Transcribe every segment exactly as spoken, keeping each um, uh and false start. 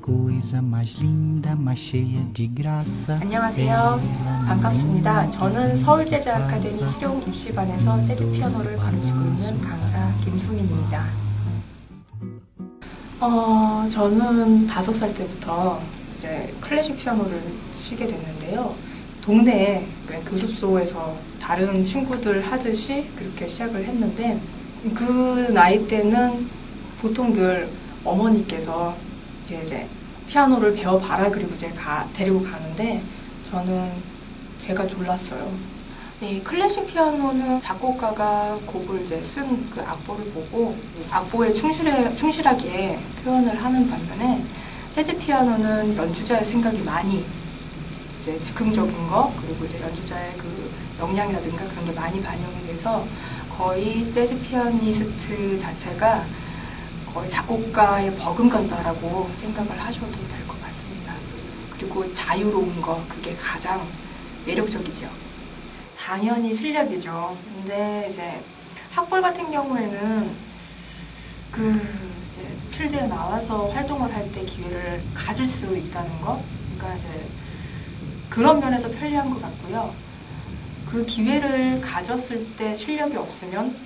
안녕하세요. 반갑습니다. 저는 서울재즈 아카데미 실용 입시반에서 재즈 피아노를 가르치고 있는 강사 김수민입니다. 어, 저는 다섯 살 때부터 이제 클래식 피아노를 치게 됐는데요. 동네에 교습소에서 다른 친구들 하듯이 그렇게 시작을 했는데, 그 나이 때는 보통들 어머니께서 이제 피아노를 배워봐라 그리고 이제 가, 데리고 가는데, 저는 제가 졸랐어요. 이 클래식 피아노는 작곡가가 곡을 이제 쓴 그 악보를 보고 악보에 충실해, 충실하게 표현을 하는 반면에, 재즈 피아노는 연주자의 생각이 많이 이제 즉흥적인 거, 그리고 이제 연주자의 그 역량이라든가 그런 게 많이 반영이 돼서 거의 재즈 피아니스트 자체가 거의 작곡가의 버금간다라고 생각을 하셔도 될 것 같습니다. 그리고 자유로운 거, 그게 가장 매력적이죠. 당연히 실력이죠. 근데 이제 학벌 같은 경우에는 그 이제 필드에 나와서 활동을 할 때 기회를 가질 수 있다는 거, 그러니까 이제 그런 면에서 편리한 것 같고요. 그 기회를 가졌을 때 실력이 없으면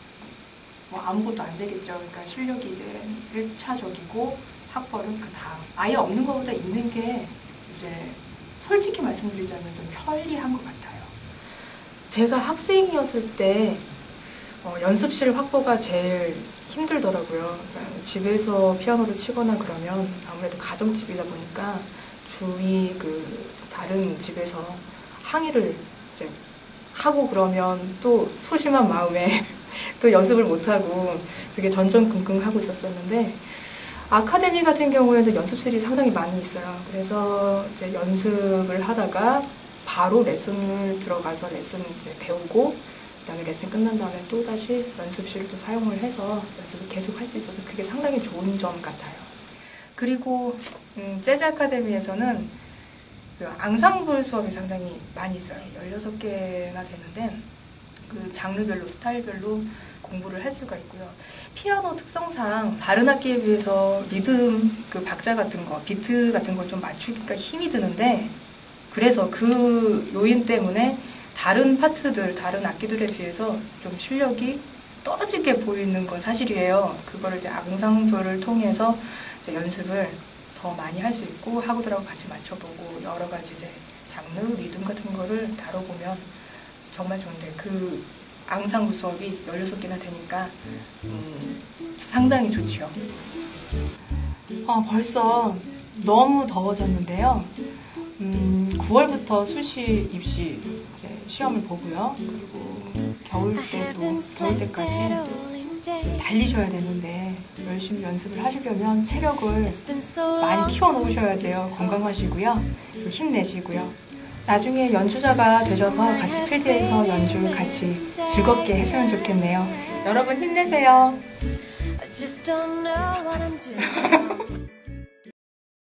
뭐 아무것도 안 되겠죠. 그러니까 실력이 이제 일차적이고 학벌은 그 다음. 아예 없는 것보다 있는 게 이제 솔직히 말씀드리자면 좀 편리한 것 같아요. 제가 학생이었을 때 어, 연습실 확보가 제일 힘들더라고요. 그러니까 집에서 피아노를 치거나 그러면 아무래도 가정집이다 보니까 주위 그 다른 집에서 항의를 이제 하고 그러면 또 소심한 마음에 또 연습을 못하고 그게 전전긍긍하고 있었었는데, 아카데미 같은 경우에는 연습실이 상당히 많이 있어요. 그래서 이제 연습을 하다가 바로 레슨을 들어가서 레슨 이제 배우고, 그 다음에 레슨 끝난 다음에 또 다시 연습실을 또 사용을 해서 연습을 계속 할 수 있어서 그게 상당히 좋은 점 같아요. 그리고 음, 재즈 아카데미에서는 그 앙상블 수업이 상당히 많이 있어요. 열여섯 개나 되는데 그 장르별로, 스타일별로 공부를 할 수가 있고요. 피아노 특성상 다른 악기에 비해서 리듬, 그 박자 같은 거, 비트 같은 걸 좀 맞추기가 힘이 드는데, 그래서 그 요인 때문에 다른 파트들, 다른 악기들에 비해서 좀 실력이 떨어지게 보이는 건 사실이에요. 그거를 이제 앙상블을 통해서 이제 연습을 더 많이 할 수 있고, 학우들하고 같이 맞춰보고 여러 가지 이제 장르, 리듬 같은 거를 다뤄보면 정말 좋은데, 그 앙상블 수업이 열여섯 개나 되니까 음, 상당히 좋죠. 어, 벌써 너무 더워졌는데요. 음, 구월부터 수시 입시 이제 시험을 보고요. 그리고 겨울 때도, 겨울 때까지 달리셔야 되는데, 열심히 연습을 하시려면 체력을 많이 키워 놓으셔야 돼요. 건강하시고요. 힘내시고요. 나중에 연주자가 되셔서 같이 필드에서 연주 같이 즐겁게 했으면 좋겠네요. 여러분 힘내세요.